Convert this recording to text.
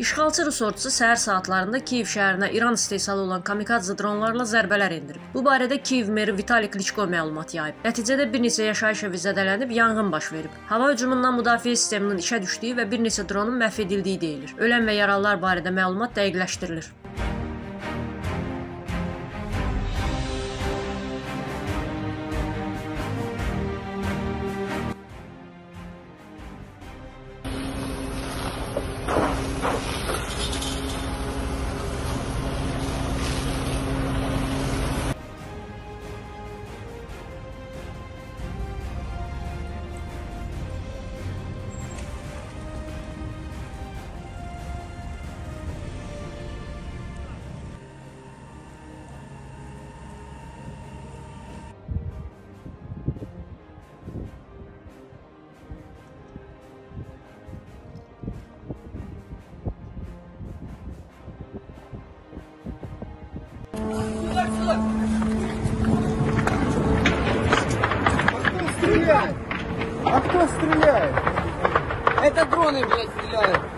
İşğalçı Rus ordusu səhər saatlarında Kiyev şəhərinə İran istehsalı olan kamikadze dronlarla zərbələr endirib. Bu barədə Kiyev meri Vitali Kliçko məlumat yayıb. Nəticədə bir neçə yaşayış evi zədələnib, yanğın baş verib. Hava hücumundan müdafiə sisteminin işə düşdüyü və bir neçə dronun məhv edildiyi deyilir. Ölən və yaralılar barədə məlumat dəqiqləşdirilir. А кто стреляет? Это дроны, блядь, стреляют.